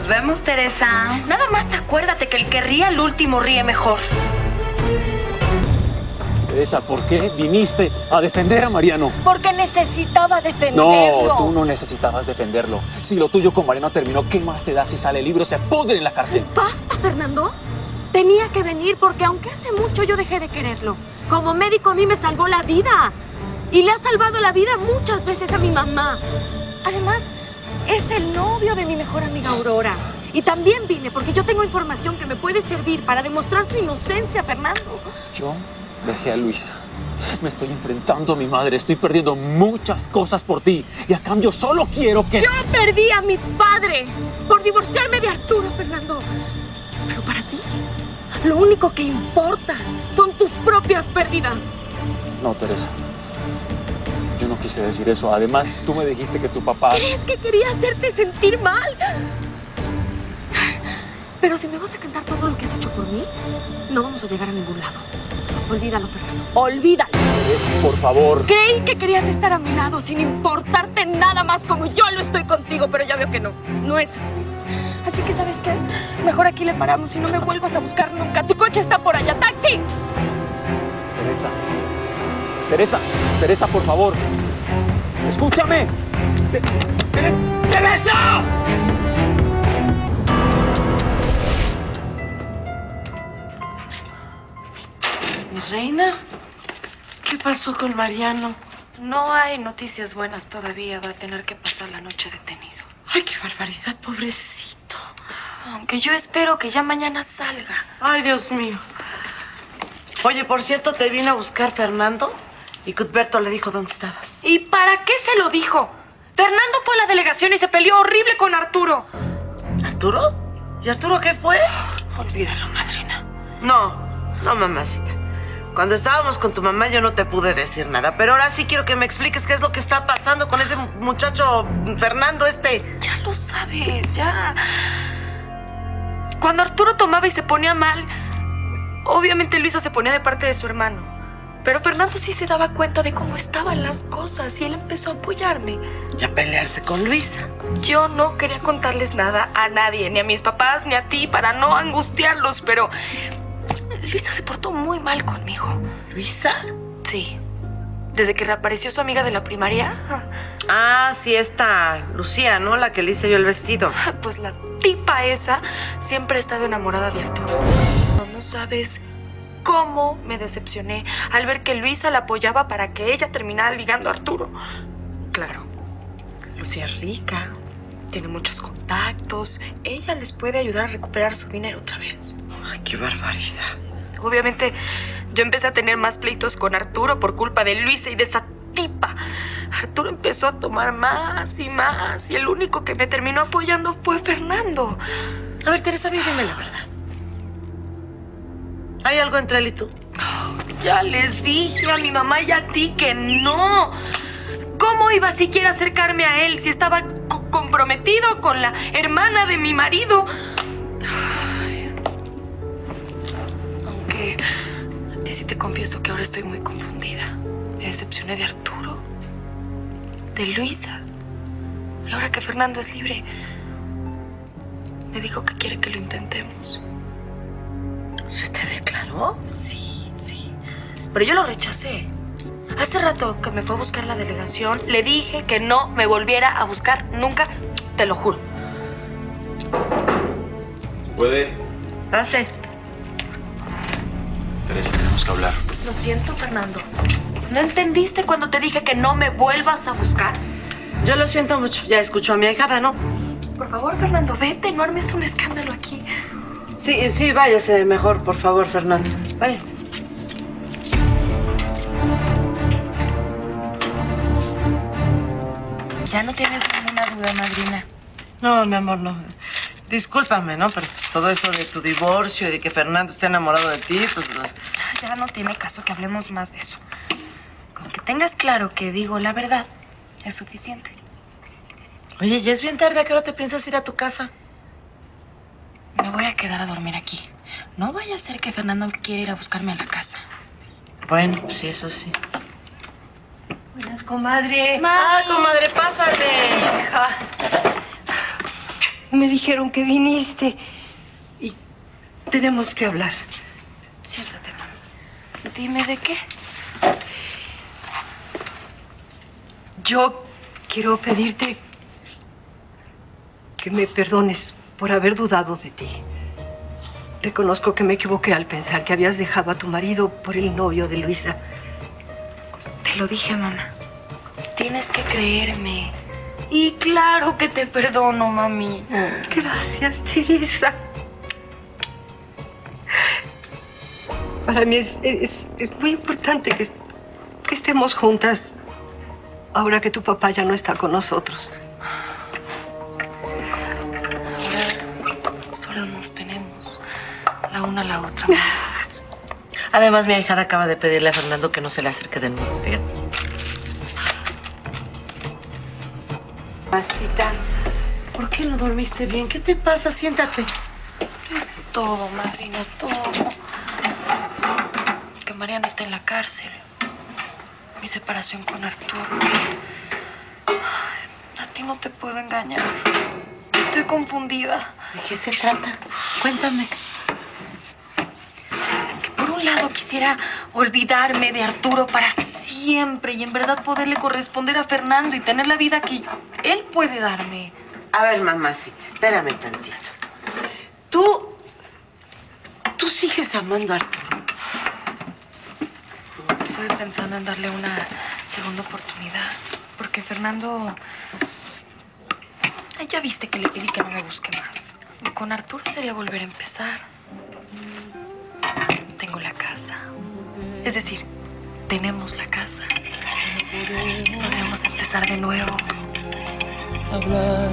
Nos vemos, Teresa. Nada más acuérdate que el que ríe al último ríe mejor. Teresa, ¿por qué viniste a defender a Mariano? Porque necesitaba defenderlo. No, tú no necesitabas defenderlo. Si lo tuyo con Mariano terminó, ¿qué más te da si sale libre o se pudre en la cárcel? ¡Basta, Fernando! Tenía que venir porque aunque hace mucho yo dejé de quererlo, como médico a mí me salvó la vida. Y le ha salvado la vida muchas veces a mi mamá. Además, es el novio de mi mejor amiga Aurora. Y también vine porque yo tengo información que me puede servir para demostrar su inocencia, Fernando. Yo dejé a Luisa. Me estoy enfrentando a mi madre. Estoy perdiendo muchas cosas por ti. Y a cambio solo quiero que... Yo perdí a mi padre por divorciarme de Arturo, Fernando. Pero para ti, lo único que importa son tus propias pérdidas. No, Teresa. Yo no quise decir eso. Además, tú me dijiste que tu papá... ¿Crees que quería hacerte sentir mal? Pero si me vas a cantar todo lo que has hecho por mí, no vamos a llegar a ningún lado. Olvídalo, Fernando. Olvídalo. Teresa, por favor. Creí que querías estar a mi lado sin importarte nada más como yo lo estoy contigo, pero ya veo que no. No es así. Así que, ¿sabes qué? Mejor aquí le paramos y no me vuelvas a buscar nunca. Tu coche está por allá. ¡Taxi! Teresa. Teresa. Teresa, por favor. ¡Escúchame! ¡Teresa! Mi reina, ¿qué pasó con Mariano? No hay noticias buenas todavía. Va a tener que pasar la noche detenido. Ay, qué barbaridad, pobrecito. Aunque yo espero que ya mañana salga. Ay, Dios mío. Oye, por cierto, te vino a buscar Fernando y Cuthberto le dijo dónde estabas. ¿Y para qué se lo dijo? Fernando fue a la delegación y se peleó horrible con Arturo. ¿Arturo? ¿Y Arturo qué fue? Olvídalo, madrina. No, mamacita. Cuando estábamos con tu mamá yo no te pude decir nada, pero ahora sí quiero que me expliques qué es lo que está pasando con ese muchacho Fernando Ya lo sabes, ya. Cuando Arturo tomaba y se ponía mal, obviamente Luisa se ponía de parte de su hermano. Pero Fernando sí se daba cuenta de cómo estaban las cosas y él empezó a apoyarme. Y a pelearse con Luisa. Yo no quería contarles nada a nadie, ni a mis papás, ni a ti, para no angustiarlos, pero Luisa se portó muy mal conmigo. ¿Luisa? Sí. Desde que reapareció su amiga de la primaria. Ah, sí, esta Lucía, ¿no? La que le hice yo el vestido. Pues la tipa esa siempre ha estado enamorada de Arturo. No sabes cómo me decepcioné al ver que Luisa la apoyaba para que ella terminara ligando a Arturo. Claro, Lucía es rica, tiene muchos contactos. Ella les puede ayudar a recuperar su dinero otra vez. Ay, qué barbaridad. Obviamente, yo empecé a tener más pleitos con Arturo por culpa de Luisa y de esa tipa. Arturo empezó a tomar más y más y el único que me terminó apoyando fue Fernando. A ver, Teresa, dime la verdad. ¿Hay algo entre él y tú? Ya les dije a mi mamá y a ti que no. ¿Cómo iba siquiera a acercarme a él si estaba comprometido con la hermana de mi marido? Aunque a ti sí te confieso que ahora estoy muy confundida. Me decepcioné de Arturo, de Luisa. Y ahora que Fernando es libre, me dijo que quiere que lo intentemos. ¿Se te declaró? Sí, sí. Pero yo lo rechacé. Hace rato que me fue a buscar la delegación, le dije que no me volviera a buscar nunca, te lo juro. ¿Se puede? Pase. Teresa, tenemos que hablar. Lo siento, Fernando. ¿No entendiste cuando te dije que no me vuelvas a buscar? Yo lo siento mucho. Ya escuchó a mi ahijada, ¿no? Por favor, Fernando, vete, no armes un escándalo aquí. Sí, váyase mejor, por favor, Fernando. Váyase. Ya no tienes ninguna duda, madrina. No, mi amor, no. Discúlpame, ¿no? Pero pues, todo eso de tu divorcio y de que Fernando esté enamorado de ti, pues... Ya no tiene caso que hablemos más de eso. Con que tengas claro que digo la verdad, es suficiente. Oye, ya es bien tarde. ¿A qué hora te piensas ir a tu casa? Me voy a quedar a dormir aquí. No vaya a ser que Fernando quiera ir a buscarme a la casa. Bueno, pues sí, eso sí. Buenas, comadre. Ah, comadre, pásale. Hija. Me dijeron que viniste y tenemos que hablar. Siéntate, mamá. Dime de qué. Yo quiero pedirte que me perdones por haber dudado de ti. Reconozco que me equivoqué al pensar que habías dejado a tu marido por el novio de Luisa. Te lo dije, mamá. Tienes que creerme. Y claro que te perdono, mami. Gracias, Teresa. Para mí es muy importante que estemos juntas ahora que tu papá ya no está con nosotros. Ahora solo nos tenemos la una a la otra. Además, mi ahijada acaba de pedirle a Fernando que no se le acerque de nuevo, fíjate. Masita, ¿por qué no dormiste bien? ¿Qué te pasa? Siéntate. Es todo, madrina, todo. Que Mariano está en la cárcel. Mi separación con Arturo. Ay, a ti no te puedo engañar. Estoy confundida. ¿De qué se trata? Cuéntame. Que por un lado quisiera olvidarme de Arturo para siempre y en verdad poderle corresponder a Fernando y tener la vida que él puede darme. A ver, mamacita, espérame tantito. ¿Tú sigues amando a Arturo? Estoy pensando en darle una segunda oportunidad. Porque Fernando... Ay, ya viste que le pedí que no me busque más. Y con Arturo sería volver a empezar. Tengo la casa. Es decir, tenemos la casa. Podemos empezar de nuevo. Hablar.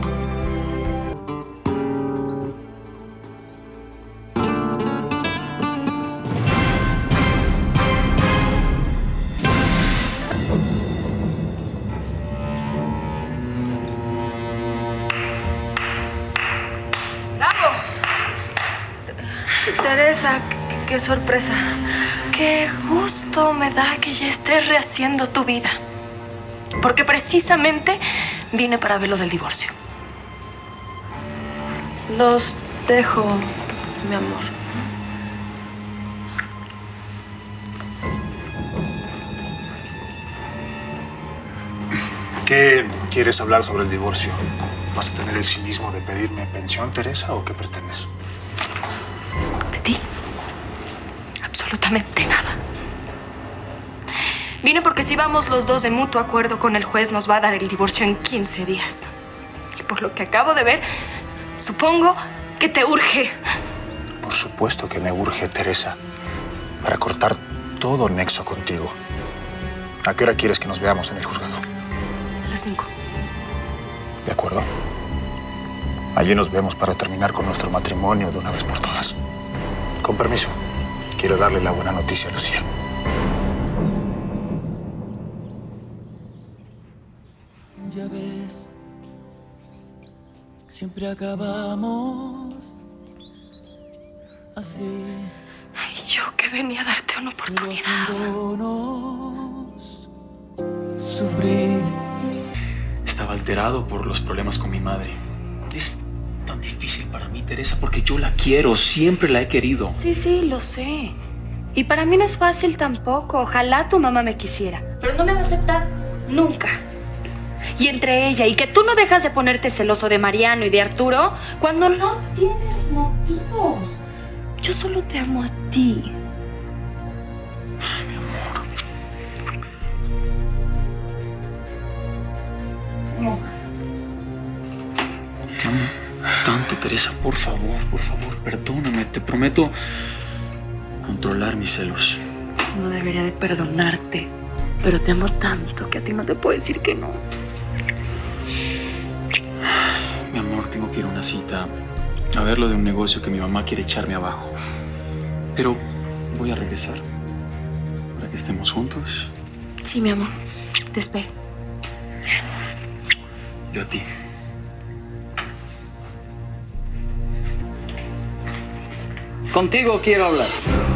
Teresa, qué sorpresa. Qué gusto me da que ya estés rehaciendo tu vida. Porque precisamente vine para ver lo del divorcio. Los dejo, mi amor. ¿Qué quieres hablar sobre el divorcio? ¿Vas a tener el cinismo de pedirme pensión, Teresa, o qué pretendes? ¿De ti? Absolutamente nada. Vine porque si vamos los dos de mutuo acuerdo con el juez nos va a dar el divorcio en 15 días. Y por lo que acabo de ver, supongo que te urge. Por supuesto que me urge, Teresa, para cortar todo nexo contigo. ¿A qué hora quieres que nos veamos en el juzgado? A las 5. ¿De acuerdo? Allí nos vemos para terminar con nuestro matrimonio de una vez por todas. Con permiso, quiero darle la buena noticia a Lucía. Ya ves, siempre acabamos así. Y yo que venía a darte una oportunidad. Sufrir. Estaba alterado por los problemas con mi madre. Es tan difícil para mí, Teresa, porque yo la quiero, siempre la he querido. Sí, lo sé. Y para mí no es fácil tampoco. Ojalá tu mamá me quisiera. Pero no me va a aceptar nunca. Y entre ella y que tú no dejas de ponerte celoso de Mariano y de Arturo cuando no tienes motivos. Yo solo te amo a ti. Ay, mi amor. No. Te amo tanto, Teresa. Por favor, perdóname. Te prometo controlar mis celos. No debería de perdonarte. Pero te amo tanto que a ti no te puedo decir que no. Mi amor, tengo que ir a una cita a ver lo de un negocio que mi mamá quiere echarme abajo. Pero voy a regresar para que estemos juntos. Sí, mi amor. Te espero. Yo a ti. Contigo quiero hablar.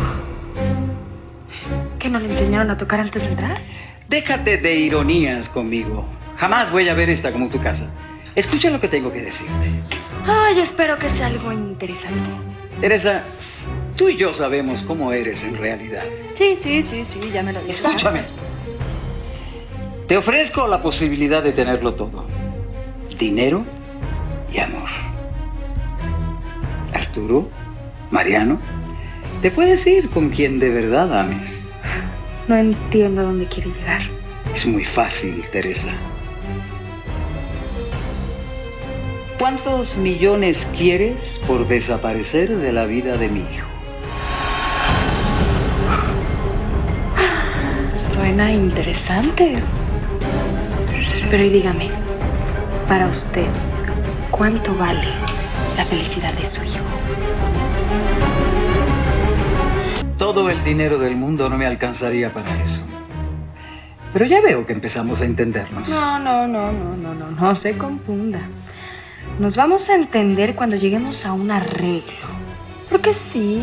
¿Qué no le enseñaron a tocar antes de entrar? Déjate de ironías conmigo. Jamás voy a ver esta como tu casa. Escucha lo que tengo que decirte. Ay, espero que sea algo interesante. Teresa, tú y yo sabemos cómo eres en realidad. Sí, ya me lo dices. Escúchame. Te ofrezco la posibilidad de tenerlo todo. Dinero y amor. Arturo, Mariano, te puedes ir con quien de verdad ames. No entiendo a dónde quiere llegar. Es muy fácil, Teresa. ¿Cuántos millones quieres por desaparecer de la vida de mi hijo? Suena interesante. Pero y dígame, para usted, ¿cuánto vale la felicidad de su hijo? Todo el dinero del mundo no me alcanzaría para eso. Pero ya veo que empezamos a entendernos. No se confunda. Nos vamos a entender cuando lleguemos a un arreglo. Porque sí.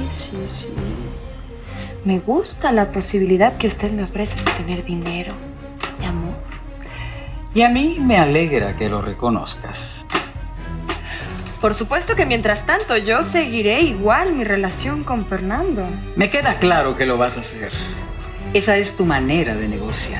Me gusta la posibilidad que usted me ofrece de tener dinero, mi amor. Y a mí me alegra que lo reconozcas. Por supuesto que mientras tanto yo seguiré igual mi relación con Fernando. Me queda claro que lo vas a hacer. Esa es tu manera de negociar.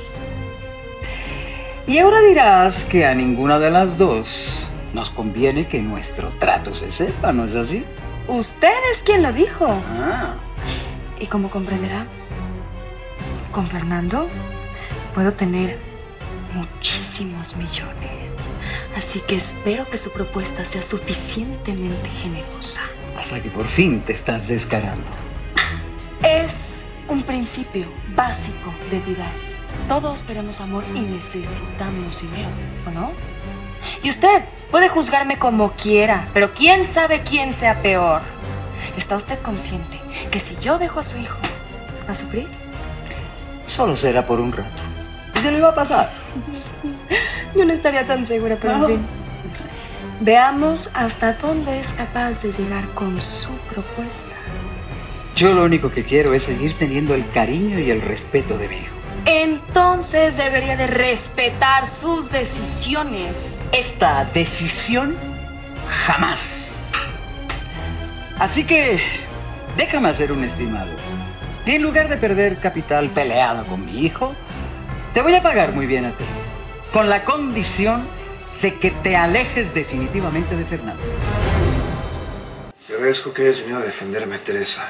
Y ahora dirás que a ninguna de las dos nos conviene que nuestro trato se sepa, ¿no es así? Usted es quien lo dijo. Ah. Y como comprenderá, con Fernando puedo tener muchísimos millones. Así que espero que su propuesta sea suficientemente generosa. Hasta que por fin te estás descarando. Es un principio básico de vida. Todos queremos amor y necesitamos dinero, ¿o no? Y usted puede juzgarme como quiera, pero quién sabe quién sea peor. ¿Está usted consciente que si yo dejo a su hijo, va a sufrir? Solo será por un rato. Y se le va a pasar. Yo no estaría tan segura, pero en fin. Veamos hasta dónde es capaz de llegar con su propuesta. Yo lo único que quiero es seguir teniendo el cariño y el respeto de mi hijo. Entonces debería de respetar sus decisiones. Esta decisión jamás. Así que déjame hacer un estimado. Y en lugar de perder capital peleada con mi hijo, te voy a pagar muy bien a ti, con la condición de que te alejes definitivamente de Fernando. Te agradezco que hayas venido a defenderme, Teresa.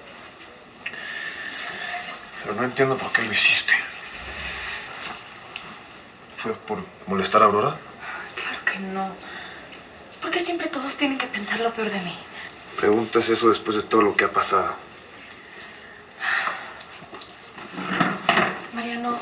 Pero no entiendo por qué lo hiciste. ¿Fue por molestar a Aurora? Claro que no. ¿Por qué siempre todos tienen que pensar lo peor de mí? Preguntas eso después de todo lo que ha pasado. Mariano,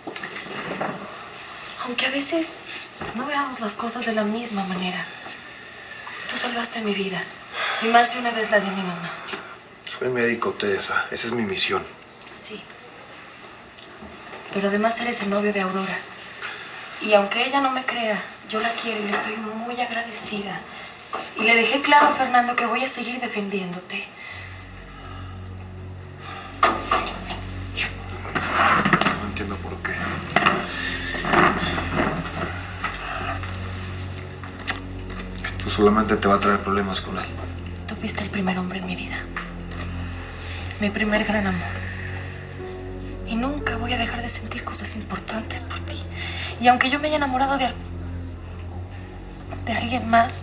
aunque a veces no veamos las cosas de la misma manera, tú salvaste mi vida. Y más de una vez la de mi mamá. Soy médico, Teresa. Esa es mi misión. Sí. Pero además eres el novio de Aurora. Y aunque ella no me crea, yo la quiero y le estoy muy agradecida. Y le dejé claro a Fernando que voy a seguir defendiéndote. No entiendo por qué. Esto solamente te va a traer problemas con él. Tú fuiste el primer hombre en mi vida. Mi primer gran amor. Y nunca voy a dejar de sentir cosas importantes por ti. Y aunque yo me haya enamorado de alguien más,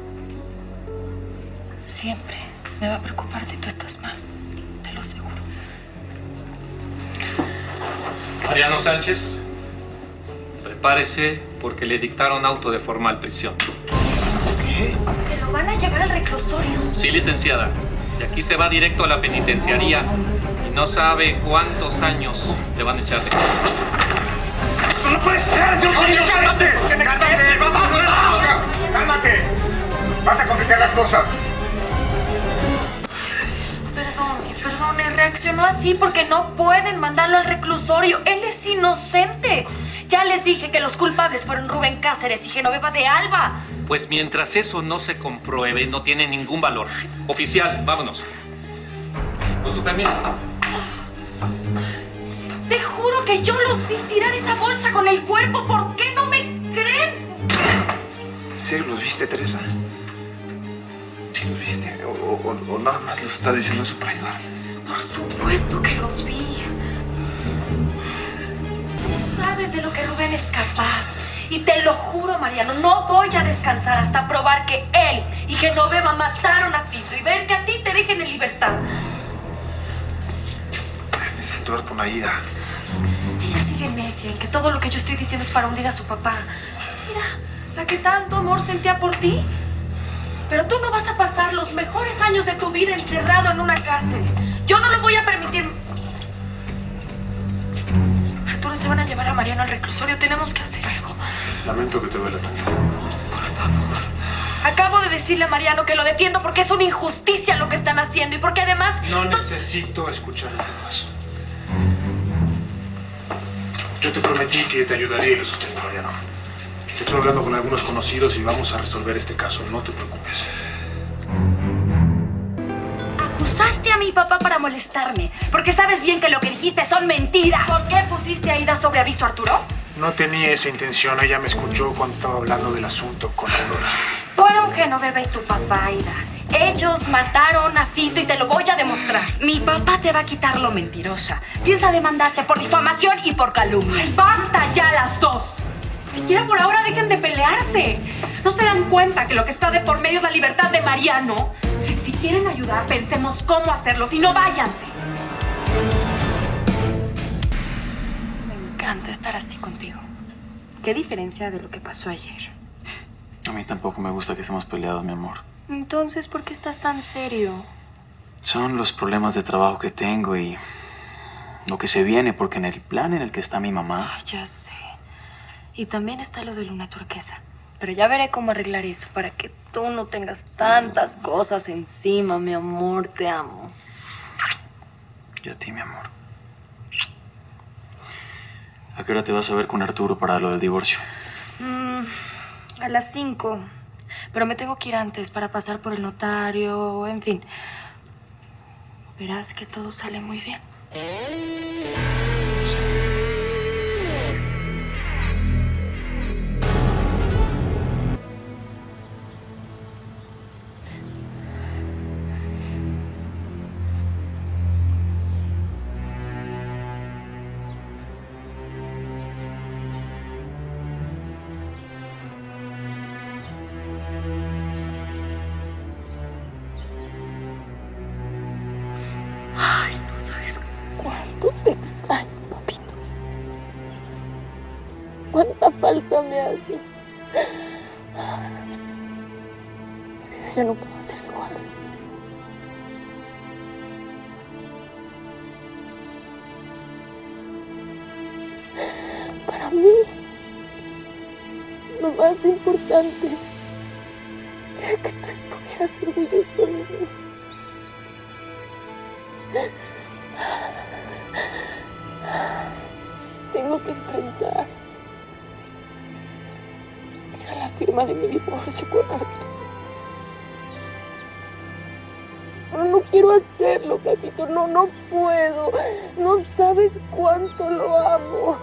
siempre me va a preocupar si tú estás mal. Te lo aseguro. Mariano Sánchez, prepárese porque le dictaron auto de formal prisión. ¿Qué? Se lo van a llevar al reclusorio. Sí, licenciada. Y aquí se va directo a la penitenciaría y no sabe cuántos años le van a echar de cárcel. ¡Eso no puede ser! ¡Dios mío! ¡Cálmate! ¡Cálmate! ¡Vas a poner la boca! ¡Cálmate! ¡Vas a complicar las cosas! Perdone, reaccionó así porque no pueden mandarlo al reclusorio. Él es inocente. Ya les dije que los culpables fueron Rubén Cáceres y Genoveva de Alba. Pues mientras eso no se compruebe, no tiene ningún valor. Oficial, vámonos. Con su permiso. Te juro que yo los vi tirar esa bolsa con el cuerpo. ¿Por qué no me creen? serio los viste, Teresa? ¿Sí los viste? ¿O nada más los estás diciendo eso para ayudar? Por supuesto que los vi. Sabes de lo que Rubén es capaz. Y te lo juro, Mariano, no voy a descansar hasta probar que él y Genoveva mataron a Fito y ver que a ti te dejen en libertad. Necesito darte una ida. Ella sigue necia en que todo lo que yo estoy diciendo es para hundir a su papá. Mira, la que tanto amor sentía por ti. Pero tú no vas a pasar los mejores años de tu vida encerrado en una cárcel. Yo no lo voy a permitir. Arturo, se van a llevar a Mariano al reclusorio. Tenemos que hacer algo. Lamento que te duela tanto. Por favor. Acabo de decirle a Mariano que lo defiendo porque es una injusticia lo que están haciendo y porque además... No necesito escuchar nada más. Yo te prometí que te ayudaría y lo sostengo, Mariano. Estoy hablando con algunos conocidos y vamos a resolver este caso. No te preocupes. Acusaste a mi papá para molestarme, porque sabes bien que lo que dijiste son mentiras. ¿Por qué pusiste a Ida sobre aviso, Arturo? No tenía esa intención. Ella me escuchó cuando estaba hablando del asunto con Aurora. Fueron Genoveva y tu papá, Ida. Ellos mataron a Fito y te lo voy a demostrar. Mi papá te va a quitar lo mentirosa. Piensa demandarte por difamación y por calumnias. ¡Basta ya las dos! Siquiera por ahora dejen de pelearse. ¿No se dan cuenta que lo que está de por medio es la libertad de Mariano? Si quieren ayudar, pensemos cómo hacerlo. Si no, váyanse. Me encanta estar así contigo. Qué diferencia de lo que pasó ayer. A mí tampoco me gusta que estemos peleados, mi amor. Entonces, ¿por qué estás tan serio? Son los problemas de trabajo que tengo y lo que se viene, porque en el plan en el que está mi mamá... Ay, ya sé. Y también está lo de Luna Turquesa. Pero ya veré cómo arreglar eso para que tú no tengas tantas cosas encima, mi amor. Te amo. Yo a ti, mi amor. ¿A qué hora te vas a ver con Arturo para lo del divorcio? A las 5. Pero me tengo que ir antes para pasar por el notario, en fin. Verás que todo sale muy bien. Ay, no sabes cuánto te extraño, papito. Cuánta falta me haces. Mi vida ya no puede ser igual. Para mí, lo más importante era que tú estuvieras orgulloso de mí. Tengo que enfrentar. Era la firma de mi divorcio con Arturo. Pero no quiero hacerlo, papito. No puedo. No sabes cuánto lo amo.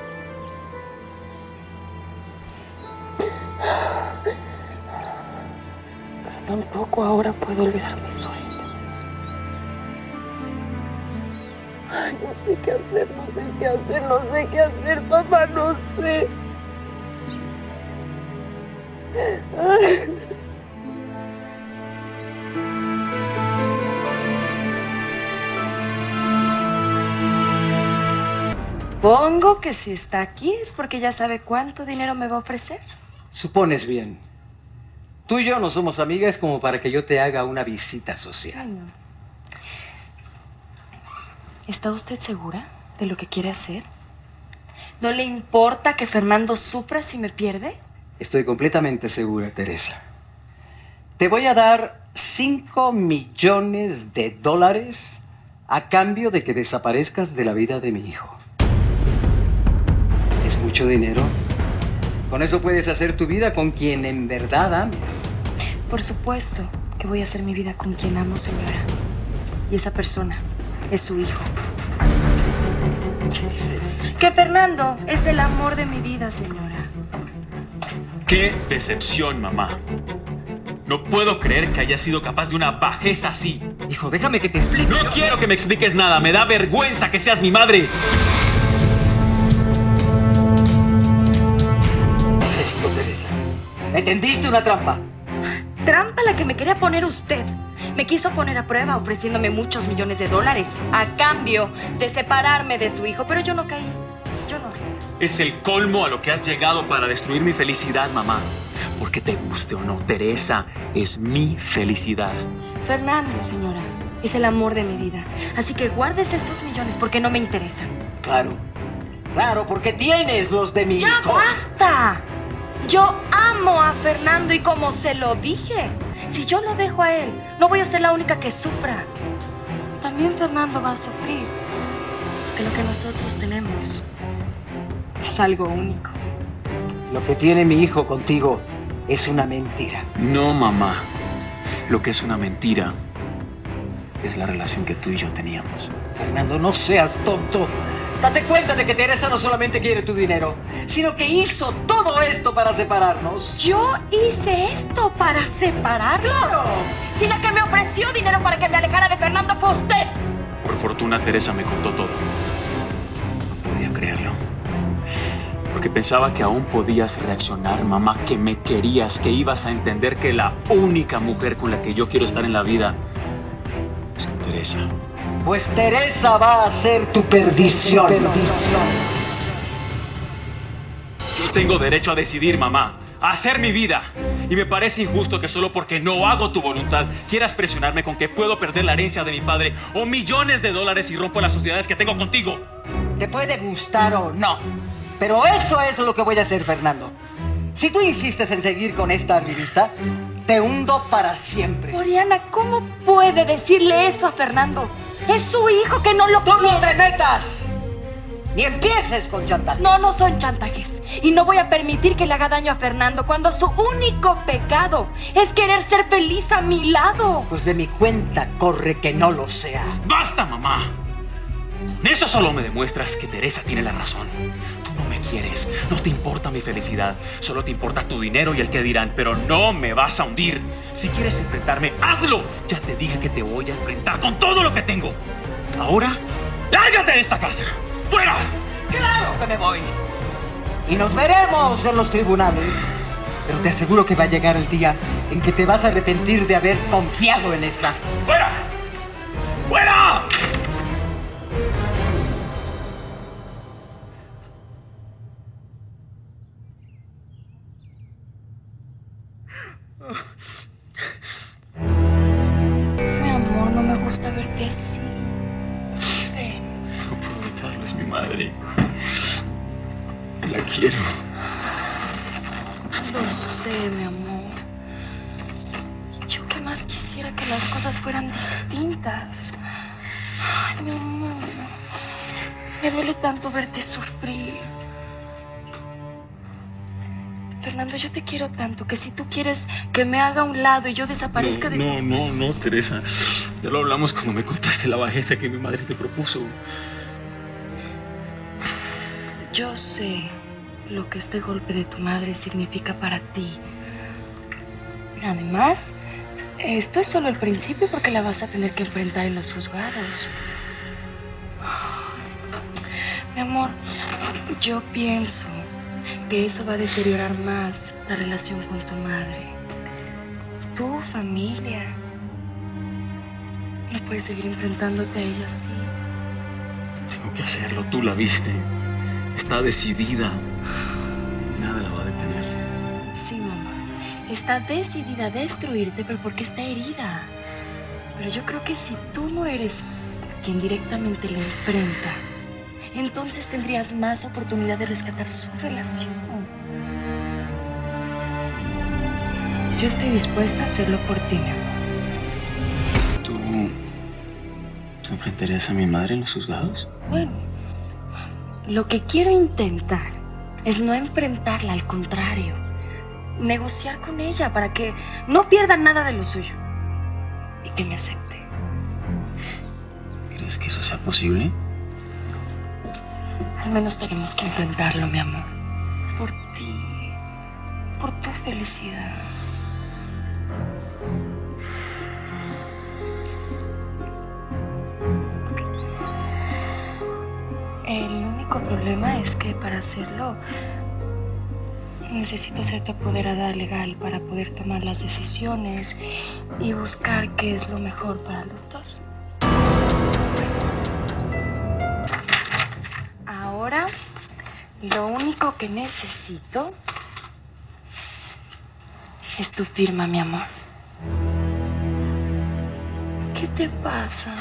Pero tampoco ahora puedo olvidar mis sueños. Ay, no sé qué hacer, no sé qué hacer, no sé qué hacer, papá, no sé. Ay. Supongo que si está aquí es porque ya sabe cuánto dinero me va a ofrecer. Supones bien. Tú y yo no somos amigas como para que yo te haga una visita social. Ay, no. ¿Está usted segura de lo que quiere hacer? ¿No le importa que Fernando sufra si me pierde? Estoy completamente segura, Teresa. Te voy a dar $5 millones a cambio de que desaparezcas de la vida de mi hijo. Es mucho dinero. Con eso puedes hacer tu vida con quien en verdad ames. Por supuesto que voy a hacer mi vida con quien amo, señora. Y esa persona es su hijo. ¿Qué dices? Que Fernando es el amor de mi vida, señora. ¡Qué decepción, mamá! No puedo creer que hayas sido capaz de una bajeza así. Hijo, déjame que te explique. No quiero que me expliques nada. Me da vergüenza que seas mi madre. ¿Qué es esto, Teresa? ¿Me tendiste una trampa? Trampa la que me quería poner usted. Me quiso poner a prueba ofreciéndome muchos millones de dólares a cambio de separarme de su hijo, pero yo no caí. Yo no. Es el colmo a lo que has llegado para destruir mi felicidad, mamá. Porque te guste o no, Teresa es mi felicidad. Fernando, señora, es el amor de mi vida. Así que guárdese esos millones porque no me interesan. Claro, claro, porque tienes los de mi hijo. ¡Ya basta! Yo amo a Fernando y como se lo dije, si yo lo dejo a él, no voy a ser la única que sufra. También Fernando va a sufrir. Que lo que nosotros tenemos es algo único. Lo que tiene mi hijo contigo es una mentira. No, mamá. Lo que es una mentira es la relación que tú y yo teníamos. Fernando, no seas tonto. Date cuenta de que Teresa no solamente quiere tu dinero, sino que hizo todo esto para separarnos. ¿Yo hice esto para separarlos? ¡Claro! Si la que me ofreció dinero para que me alejara de Fernando fue usted. Por fortuna, Teresa me contó todo. No podía creerlo. Porque pensaba que aún podías reaccionar, mamá, que me querías, que ibas a entender que la única mujer con la que yo quiero estar en la vida es con Teresa. Pues Teresa va a ser tu perdición. Yo tengo derecho a decidir, mamá, a hacer mi vida. Y me parece injusto que solo porque no hago tu voluntad quieras presionarme con que puedo perder la herencia de mi padre o millones de dólares si rompo las sociedades que tengo contigo. Te puede gustar o no, pero eso es lo que voy a hacer, Fernando. Si tú insistes en seguir con esta revista, te hundo para siempre. Oriana, ¿cómo puede decirle eso a Fernando? Es su hijo que no lo ¡Tú quiere. no te metas! Ni empieces con chantajes. No, no son chantajes. Y no voy a permitir que le haga daño a Fernando cuando su único pecado es querer ser feliz a mi lado. Pues de mi cuenta corre que no lo sea. ¡Basta, mamá! Eso solo me demuestras que Teresa tiene la razón. Tú no me quieres, no te importa mi felicidad, solo te importa tu dinero y el que dirán, pero no me vas a hundir. Si quieres enfrentarme, hazlo. Ya te dije que te voy a enfrentar con todo lo que tengo. Ahora, lárgate de esta casa. ¡Fuera! ¡Claro que me voy! Y nos veremos en los tribunales. Pero te aseguro que va a llegar el día en que te vas a arrepentir de haber confiado en esa. ¡Fuera! ¡Fuera! Mi amor, no me gusta verte así. Ven. No puedo evitarlo, es mi madre. La quiero. Lo sé, mi amor. Yo qué más quisiera que las cosas fueran distintas. Ay, mi amor. Me duele tanto verte sufrir. Fernando, yo te quiero tanto que si tú quieres que me haga a un lado y yo desaparezca de tu... No, Teresa. Ya lo hablamos cuando me contaste la bajeza que mi madre te propuso. Yo sé lo que este golpe de tu madre significa para ti. Además, esto es solo el principio porque la vas a tener que enfrentar en los juzgados. Mi amor, yo pienso que eso va a deteriorar más la relación con tu madre. Tu familia. No puedes seguir enfrentándote a ella así. Tengo que hacerlo, tú la viste. Está decidida. Nada la va a detener. Sí, mamá. Está decidida a destruirte, pero porque está herida. Pero yo creo que si tú no eres quien directamente le enfrenta, entonces tendrías más oportunidad de rescatar su relación. Yo estoy dispuesta a hacerlo por ti, mi amor. ¿Tú enfrentarías a mi madre en los juzgados? Bueno, lo que quiero intentar es no enfrentarla, al contrario. Negociar con ella para que no pierda nada de lo suyo. Y que me acepte. ¿Crees que eso sea posible? Al menos tenemos que intentarlo, mi amor. Por ti. Por tu felicidad. El único problema es que para hacerlo necesito ser tu apoderada legal para poder tomar las decisiones y buscar qué es lo mejor para los dos. Ahora, lo único que necesito es tu firma, mi amor. ¿Qué te pasa?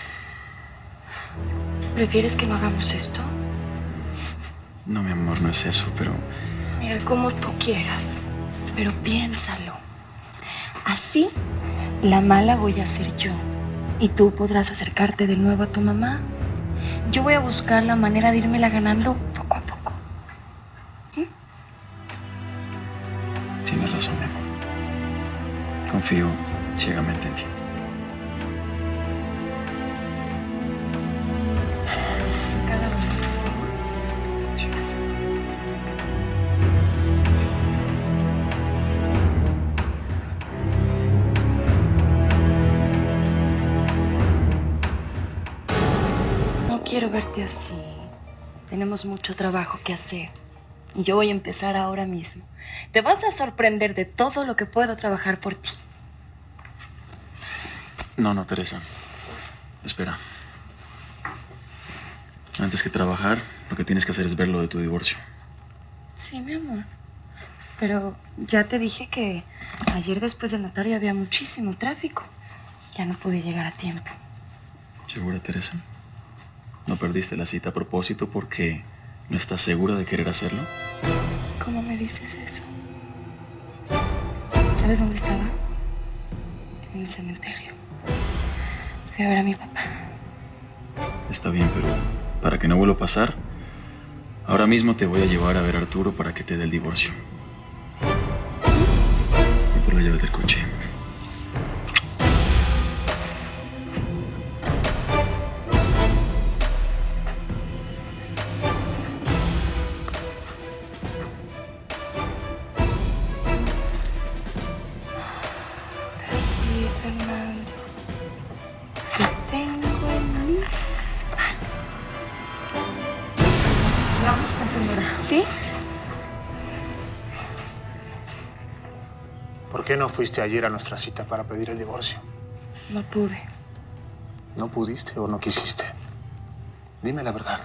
¿Prefieres que no hagamos esto? No, mi amor, no es eso, pero... Mira, como tú quieras, pero piénsalo. Así, la mala voy a ser yo y tú podrás acercarte de nuevo a tu mamá. Yo voy a buscar la manera de irmela ganando poco a poco. Tienes razón, mi amor. Confío ciegamente en ti. Cada uno, por favor. Pasa. No quiero verte así. Tenemos mucho trabajo que hacer. Y yo voy a empezar ahora mismo. Te vas a sorprender de todo lo que puedo trabajar por ti. No, Teresa. Espera. Antes que trabajar, lo que tienes que hacer es ver lo de tu divorcio. Sí, mi amor. Pero ya te dije que ayer después del notario había muchísimo tráfico. Ya no pude llegar a tiempo. ¿Segura, Teresa? ¿No perdiste la cita a propósito porque no estás segura de querer hacerlo? ¿Cómo me dices eso? ¿Sabes dónde estaba? En el cementerio. Fui a ver a mi papá. Está bien, pero para que no vuelva a pasar, ahora mismo te voy a llevar a ver a Arturo para que te dé el divorcio. Voy por la llave del coche. Sí, Fernando. Te tengo en mis manos. Vamos, señora. ¿Sí? ¿Por qué no fuiste ayer a nuestra cita para pedir el divorcio? No pude. ¿No pudiste o no quisiste? Dime la verdad.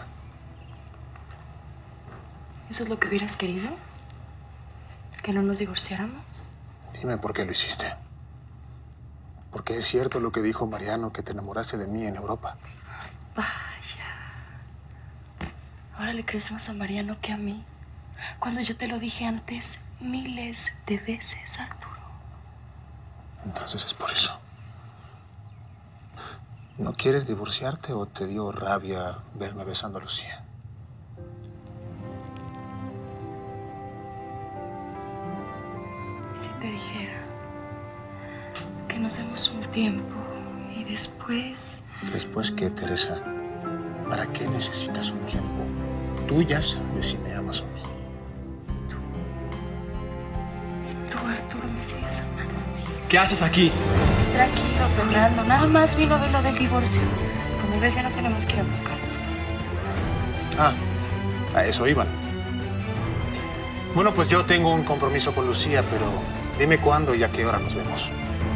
¿Eso es lo que hubieras querido? ¿Que no nos divorciáramos? Dime por qué lo hiciste. Porque es cierto lo que dijo Mariano, que te enamoraste de mí en Europa. Vaya. Ahora le crees más a Mariano que a mí. Cuando yo te lo dije antes miles de veces, Arturo. Entonces es por eso. ¿No quieres divorciarte o te dio rabia verme besando a Lucía? Si te dijera que nos demos un tiempo y después... ¿Después qué, Teresa? ¿Para qué necesitas un tiempo? Tú ya sabes si me amas o no. Tú, Arturo, me sigues amando a mí. ¿Qué haces aquí? Tranquilo, Fernando. Nada más vino a ver lo del divorcio. Como ves, ya no tenemos que ir a buscarlo. Ah, a eso iban. Bueno, pues yo tengo un compromiso con Lucía, pero dime cuándo y a qué hora nos vemos.